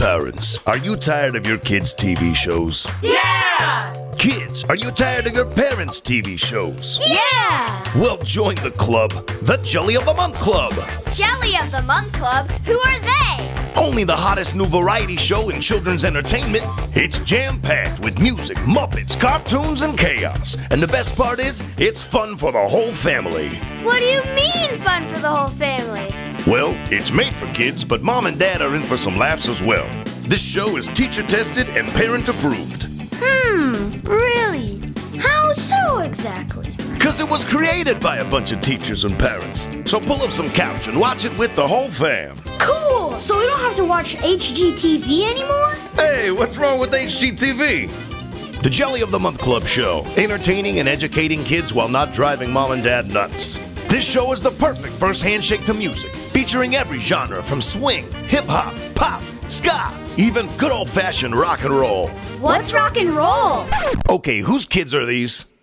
Parents, are you tired of your kids' TV shows? Yeah! Kids, are you tired of your parents' TV shows? Yeah! Well, join the club, the Jelly of the Month Club. Jelly of the Month Club? Who are they? Only the hottest new variety show in children's entertainment. It's jam-packed with music, Muppets, cartoons, and chaos. And the best part is, it's fun for the whole family. What do you mean, fun for the whole family? Well, it's made for kids, but Mom and Dad are in for some laughs as well. This show is teacher-tested and parent-approved. Really? How so exactly? Because it was created by a bunch of teachers and parents. So pull up some couch and watch it with the whole fam. Cool! So we don't have to watch HGTV anymore? Hey, what's wrong with HGTV? The Jelly of the Month Club show, entertaining and educating kids while not driving Mom and Dad nuts. This show is the perfect first handshake to music, featuring every genre from swing, hip-hop, pop, ska, even good old-fashioned rock and roll. What's rock and roll? Okay, whose kids are these?